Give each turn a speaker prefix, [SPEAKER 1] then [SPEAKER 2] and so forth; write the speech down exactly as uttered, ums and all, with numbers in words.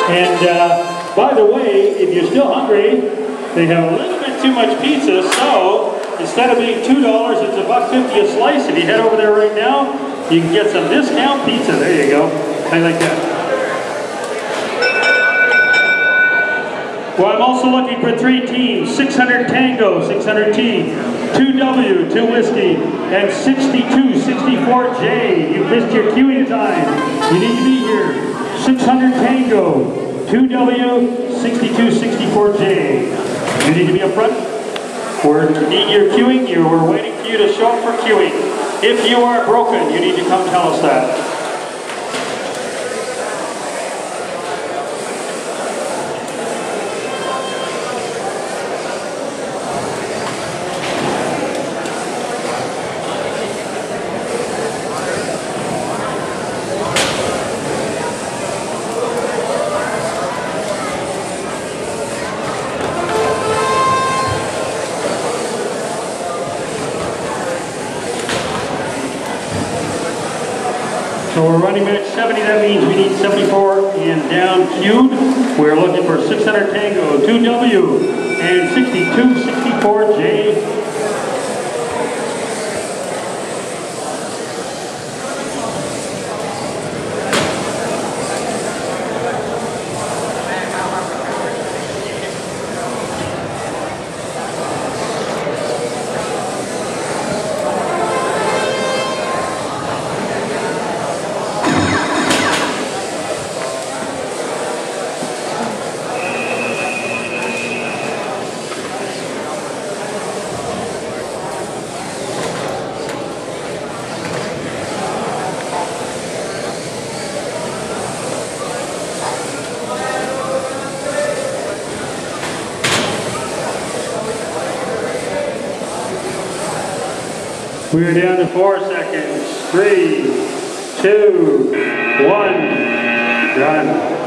[SPEAKER 1] And uh, by the way, if you're still hungry, they have a little bit too much pizza, so instead of being two dollars, it's a buck fifty a slice. If you head over there right now, you can get some discount pizza. There you go. I like that. Well, I'm also looking for three teams, six hundred Tango, six hundred T, two W, two Whiskey, and sixty-two sixty-four J. You missed your queuing time. You need to be here. six hundred Tango, two W, sixty-two sixty-four J. You need to be up front. We need your queuing. You We're waiting for you to show up for queuing. If you are broken, you need to come tell us that. So we're running match seventy, that means we need seventy-four and down queued. We're looking for six hundred Tango, two W, and sixty-two sixty-four J. We're down to four seconds. Three, two, one, done.